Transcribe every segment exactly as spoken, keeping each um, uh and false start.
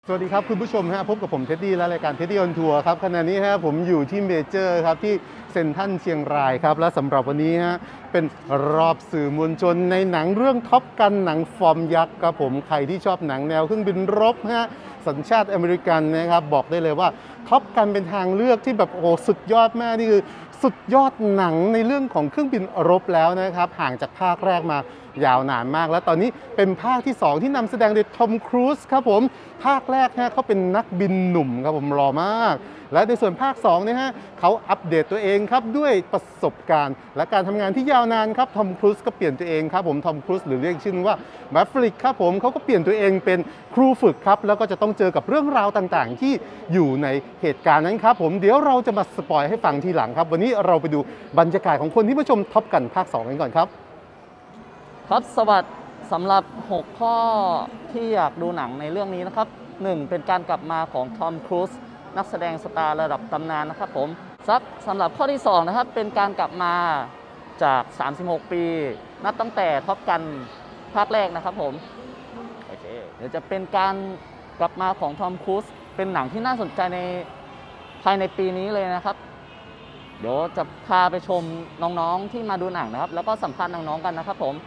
สวัสดีครับคุณผู้ชมฮะพบกับผมเท็ดดี้และรายการเท็ดดี้ออนทัวร์ครับขณะนี้ฮะผมอยู่ที่เมเจอร์ครับที่เซ็นทรัลเชียงรายครับและสำหรับวันนี้ฮะเป็นรอบสื่อมวลชนในหนังเรื่องท็อปกันหนังฟอร์มยักษ์ครับผมใครที่ชอบหนังแนวเครื่องบินรบฮะสัญชาติอเมริกันนะครับบอกได้เลยว่าท็อปกันเป็นทางเลือกที่แบบโอ้สุดยอดมากนี่คือสุดยอดหนังในเรื่องของเครื่องบินรบแล้วนะครับห่างจากภาคแรกมายาวนานมากแล้วตอนนี้เป็นภาคที่สองที่นำแสดงโดยทอมครูซครับผมภาคแรกฮะเขาเป็นนักบินหนุ่มครับผมรอมากและในส่วนภาคสองเนี่ยฮะเขาอัปเดตตัวเองครับด้วยประสบการณ์และการทำงานที่ยาวนานครับทอมครูซก็เปลี่ยนตัวเองครับผมทอมครูซหรือเรียกชื่อว่าแมฟริกครับผมเขาก็เปลี่ยนตัวเองเป็นครูฝึกครับแล้วก็จะต้องเจอกับเรื่องราวต่างๆที่อยู่ในเหตุการณ์นั้นครับผมเดี๋ยวเราจะมาสปอยให้ฟังทีหลังครับวันนี้เราไปดูบรรยากาศของคนที่มาชมท็อปกันภาคสองกันก่อนครับครับสวัสดีสำหรับหกข้อที่อยากดูหนังในเรื่องนี้นะครับหนึ่งเป็นการกลับมาของทอมครูซนักแสดงสตาร์ระดับตำนานนะครับผมซักสำหรับข้อที่สองนะครับเป็นการกลับมาจากสามสิบหกปีนับตั้งแต่ท็อปกันภาคแรกนะครับผมโอเคเดี๋ยวจะเป็นการกลับมาของทอมครูซเป็นหนังที่น่าสนใจในภายในปีนี้เลยนะครับเดี๋ยวจะพาไปชมน้องๆที่มาดูหนังนะครับแล้วก็สัมภาษณ์น้องๆกันนะครับผม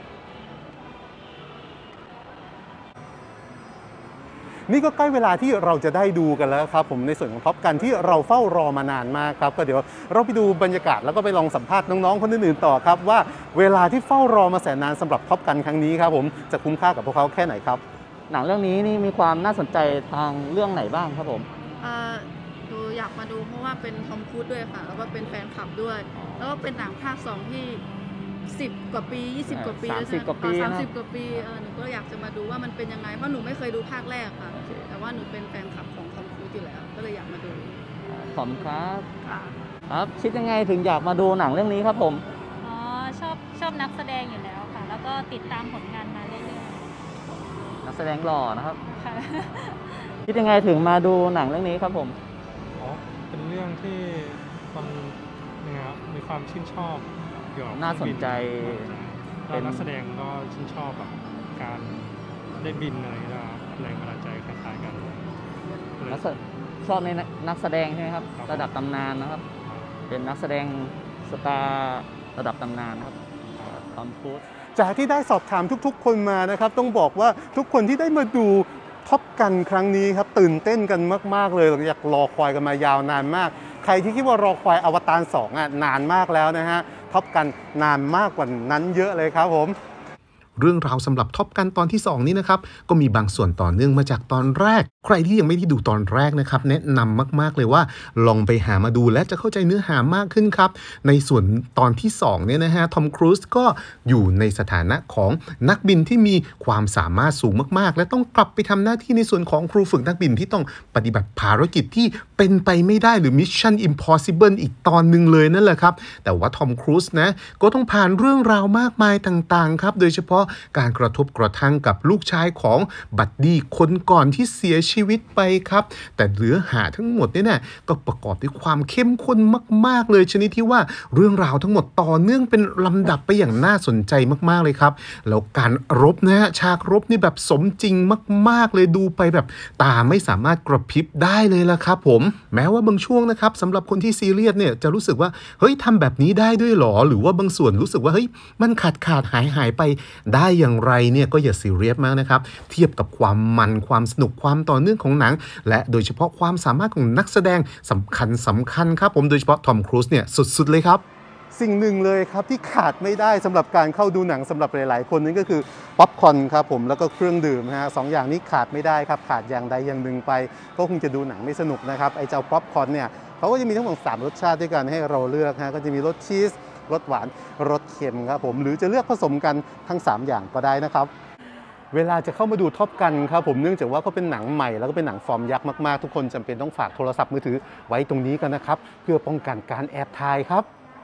นี่ก็ใกล้เวลาที่เราจะได้ดูกันแล้วครับผมในส่วนของท็อปกันที่เราเฝ้ารอมานานมากครับก็เดี๋ยวเราไปดูบรรยากาศแล้วก็ไปลองสัมภาษณ์น้องๆคนอื่นๆต่อครับว่าเวลาที่เฝ้ารอมาแสนนานสำหรับท็อปกันครั้งนี้ครับผมจะคุ้มค่ากับพวกเขาแค่ไหนครับหนังเรื่องนี้นี่มีความน่าสนใจทางเรื่องไหนบ้างครับผมดูอยากมาดูเพราะว่าเป็นทอมครูซด้วยค่ะแล้วก็เป็นแฟนคลับด้วยแล้วก็เป็นหนังภาคสองที่สิบกว่าปียี่สิบกว่าปีสามสิบกว่าปีสามสิบกว่าปีเออหนูก็อยากจะมาดูว่ามันเป็นยังไงเพราะหนูไม่เคยดูภาคแรกค่ะแต่ว่าหนูเป็นแฟนคลับของทอมครูซอยู่แล้วก็เลยอยากมาดูขอบคุณครับครับคิดยังไงถึงอยากมาดูหนังเรื่องนี้ครับผมอ๋อชอบชอบนักแสดงอยู่แล้วค่ะแล้วก็ติดตามผลงานมาเรื่อยๆนักแสดงหล่อนะครับคิดยังไงถึงมาดูหนังเรื่องนี้ครับผมอ๋อเป็นเรื่องที่มันยังไงครับมีความชื่นชอบเกี่ยวกับน่าสนใจเป็นนักแสดงก็ชื่นชอบแบบการได้บินอะไรนะแรงบันดาลใจคล้ายๆกันชอบในนักแสดงใช่ไหมครับระดับตำนานนะครับเป็นนักแสดงสตาร์ระดับตำนานครับทอมครูซจากที่ได้สอบถามทุกๆคนมานะครับต้องบอกว่าทุกคนที่ได้มาดูท็อปกันครั้งนี้ครับตื่นเต้นกันมากๆเลยหลังจากรอคอยกันมายาวนานมากใครที่คิดว่ารอคอยอวตารสองอ่ะนานมากแล้วนะฮะท็อปกันนานมากกว่านั้นเยอะเลยครับผมเรื่องราวสำหรับท็อปกันตอนที่สองนี้นะครับก็มีบางส่วนต่อเนื่องมาจากตอนแรกใครที่ยังไม่ได้ดูตอนแรกนะครับแนะนำมากๆเลยว่าลองไปหามาดูและจะเข้าใจเนื้อหามากขึ้นครับในส่วนตอนที่สองเนี่ยนะฮะทอมครูซก็อยู่ในสถานะของนักบินที่มีความสามารถสูงมากๆและต้องกลับไปทำหน้าที่ในส่วนของครูฝึกนักบินที่ต้องปฏิบัติภารกิจที่เป็นไปไม่ได้หรือ Mission Impossible อีกตอนหนึ่งเลยนั่นแหละครับแต่ว่าทอมครูซนะก็ต้องผ่านเรื่องราวมากมายต่างๆครับโดยเฉพาะการกระทบกระทั่งกับลูกชายของบัดดี้คนก่อนที่เสียชีวิตไปครับแต่เนื้อหาทั้งหมดเนี่ยนะก็ประกอบด้วยความเข้มข้นมากๆเลยชนิดที่ว่าเรื่องราวทั้งหมดต่อเนื่องเป็นลำดับไปอย่างน่าสนใจมากๆเลยครับแล้วการรบนะฮะฉากรบนี่แบบสมจริงมากๆเลยดูไปแบบตาไม่สามารถกระพริบได้เลยละครับผมแม้ว่าบางช่วงนะครับสำหรับคนที่ซีเรียสเนี่ยจะรู้สึกว่าเฮ้ยทำแบบนี้ได้ด้วยหรอหรือว่าบางส่วนรู้สึกว่าเฮ้ยมันขาดขาดหายหายไปได้อย่างไรเนี่ยก็อย่าซีเรียสมากนะครับเทียบกับความมันความสนุกความต่อเนื่องของหนังและโดยเฉพาะความสามารถของนักแสดงสำคัญสำคัญครับผมโดยเฉพาะทอมครูซเนี่ยสุดๆเลยครับสิ่งหนึ่งเลยครับที่ขาดไม่ได้สำหรับการเข้าดูหนังสำหรับหลายๆคนนั่นก็คือป๊อปคอร์นครับผมแล้วก็เครื่องดื่มฮะสองอย่างนี้ขาดไม่ได้ครับขาดอย่างใดอย่างหนึ่งไปก็คงจะดูหนังไม่สนุกนะครับไอ้เจ้าป๊อปคอร์นเนี่ยเขาก็จะมีทั้งหมดสามรสชาติด้วยกันให้เราเลือกฮะก็จะมีรสชีสรสหวานรสเค็มครับผมหรือจะเลือกผสมกันทั้งสามอย่างก็ได้นะครับเวลาจะเข้ามาดูท็อปกันครับผมเนื่องจากว่าเขาเป็นหนังใหม่แล้วก็เป็นหนังฟอร์มยักษ์มากๆทุกคนจำเป็นต้องฝากโทรศัพท์มือถือไว้ตรงนี้กันนะครับเพื่อป้องกันการแอบถ่ายครับ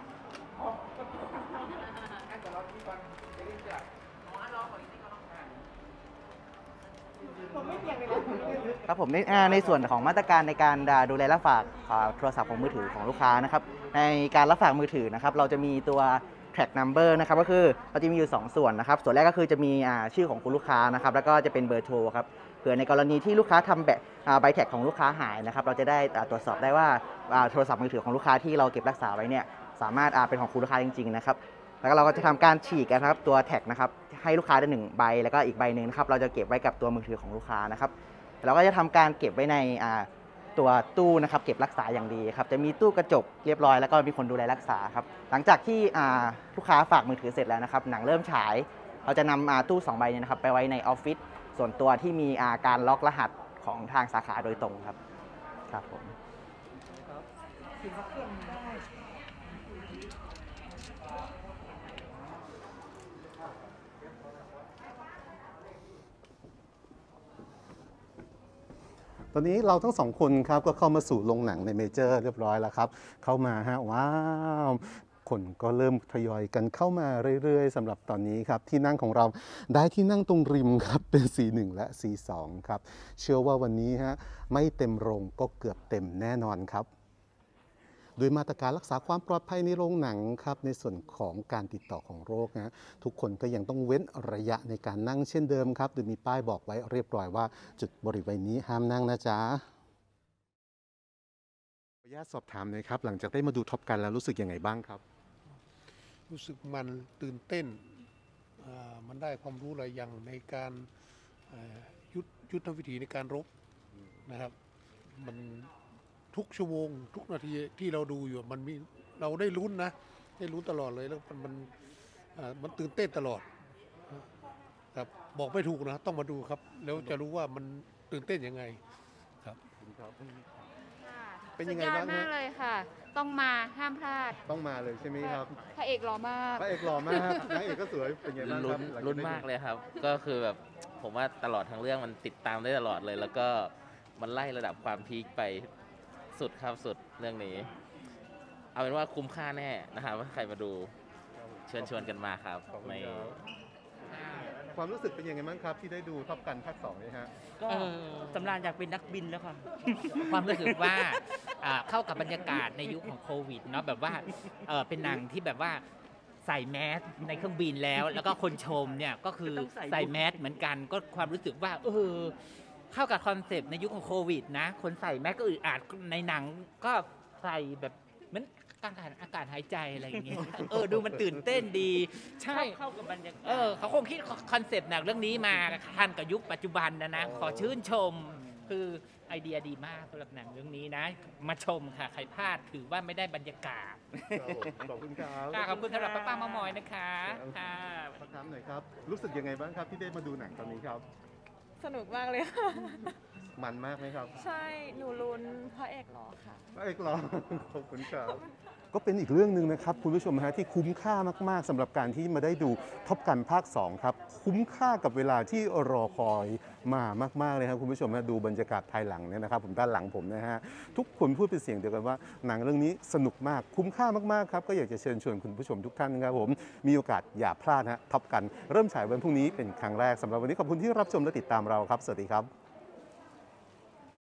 ครับผมในในส่วนของมาตรการในการดูแลรับฝากโทรศัพท์ของมือถือของลูกค้านะครับในการรับฝากมือถือนะครับเราจะมีตัว track number นะครับก็คือเราจะมีอยู่สองส่วนนะครับส่วนแรกก็คือจะมีชื่อของคุณลูกค้านะครับแล้วก็จะเป็นเบอร์โทรครับผื่อในกรณีที่ลูกค้าทำแบบใบแท็กของลูกค้าหายนะครับเราจะได้ตรวจสอบได้ว่าโทรศัพท์มือถือของลูกค้าที่เราเก็บรักษาไว้เนี่ยสามารถเป็นของคุณลูกค้าจริงๆนะครับแล้วเราก็จะทำการฉีกนะครับตัวแท็กนะครับให้ลูกค้าได้หนึ่งใบแล้วก็อีกใบหนึ่งนะครับเราจะเก็บไว้กับตัวมือถือของลูกค้านะครับเราก็จะทำการเก็บไว้ในตัวตู้นะครับเก็บรักษาอย่างดีครับจะมีตู้กระจกเรียบร้อยแล้วก็มีคนดูแลรักษาครับหลังจากที่ลูกค้าฝากมือถือเสร็จแล้วนะครับหนังเริ่มฉายเราจะนำตู้สองใบนี้นะครับไปไว้ในออฟฟิศส่วนตัวที่มีการล็อกรหัสของทางสาขาโดยตรงครับครับผมตอนนี้เราทั้งสองคนครับก็เข้ามาสู่โรงหนังในเมเจอร์เรียบร้อยแล้วครับเข้ามาฮะว้าวคนก็เริ่มทยอยกันเข้ามาเรื่อยๆสำหรับตอนนี้ครับที่นั่งของเราได้ที่นั่งตรงริมครับเป็น ซี หนึ่ง และ ซี สอง ครับเชื่อว่าวันนี้ฮะไม่เต็มโรงก็เกือบเต็มแน่นอนครับโดยมาตรการรักษาความปลอดภัยในโรงหนังครับในส่วนของการติดต่อของโรคนะทุกคนก็ยังต้องเว้นระยะในการนั่งเช่นเดิมครับโดยมีป้ายบอกไว้เรียบร้อยว่าจุดบริเวณนี้ห้ามนั่งนะจ๊ะขออนุญาตสอบถามหน่อยครับหลังจากได้มาดูท็อปกันแล้วรู้สึกยังไงบ้างครับรู้สึกมันตื่นเต้นมันได้ความรู้หลายอย่างในการยุทธยุทธวิธีในการรบนะครับมันทุกชั่วโมงทุกนาทีที่เราดูอยู่มันมีเราได้ลุ้นนะได้ลุ้นตลอดเลยแล้วมันมันมันตื่นเต้นตลอดครับบอกไม่ถูกนะต้องมาดูครับแล้วจะรู้ว่ามันตื่นเต้นยังไงครับเป็นยังไงบ้างมากเลยค่ะต้องมาห้ามพลาดต้องมาเลยใช่ไหมครับพระเอกหล่อมากพระเอกหล่อมากนางเอกก็สวยเป็นยังไงบ้างครับลุ้นมากเลยครับก็คือแบบผมว่าตลอดทั้งเรื่องมันติดตามได้ตลอดเลยแล้วก็มันไล่ระดับความพีคไปสุดครับสุดเรื่องนี้เอาเป็นว่าคุ้มค่าแน่นะครับว่าใครมาดูเชิญชวนกันมาครับไม่ความรู้สึกเป็นยังไงบ้างครับที่ได้ดูท็อปกันภาคสองนี่ฮะก็สำราญอยากเป็นนักบินแล้วค่ะความรู้สึกว่าเข้ากับบรรยากาศในยุคของโควิดเนาะแบบว่าเป็นหนังที่แบบว่าใส่แมสในเครื่องบินแล้วแล้วก็คนชมเนี่ยก็คือใส่แมสเหมือนกันก็ความรู้สึกว่าเออเข้ากับคอนเซปต์ในยุคของโควิดนะคนใส่แมสก็อึดอัดในหนังก็ใส่แบบเหมือนการขาดอากาศหายใจอะไรอย่างเงี้ยเออดูมันตื่นเต้นดีใช่เข้ากับบรรยากาศเออเขาคงคิดคอนเซปต์หนังเรื่องนี้มาทันกับยุคปัจจุบันนะนะขอชื่นชมคือไอเดียดีมากสำหรับหนังเรื่องนี้นะมาชมค่ะใครพลาดถือว่าไม่ได้บรรยากาศขอบคุณครับขอบคุณสำหรับป้าป้ามามอยนะคะค่ะพักน้ำหน่อยครับรู้สึกยังไงบ้างครับที่ได้มาดูหนังตอนนี้ครับสนุกมากเลยค่ะมันมากไหมครับใช่หนูลุ้นพระเอกหล่อค่ะพระเอกหล่อขอบคุณครับก็เป็นอีกเรื่องหนึ่งนะครับคุณผู้ชมฮะที่คุ้มค่ามากๆสำหรับการที่มาได้ดูท็อปกันภาคสองครับคุ้มค่ากับเวลาที่รอคอยมามากๆเลยครับคุณผู้ชมนะดูบรรยากาศภายหลังเนี่ยนะครับผมด้านหลังผมนะฮะทุกคนพูดเป็นเสียงเดียวกันว่าหนังเรื่องนี้สนุกมากคุ้มค่ามากๆครับก็อยากจะเชิญชวนคุณผู้ชมทุกท่านนะครับผมมีโอกาสอย่าพลาดฮะท็อปกันเริ่มฉายวันพรุ่งนี้เป็นครั้งแรกสำหรับวันนี้ขอบคุณที่รับชมและติดตามเราครับสวัสดีครับ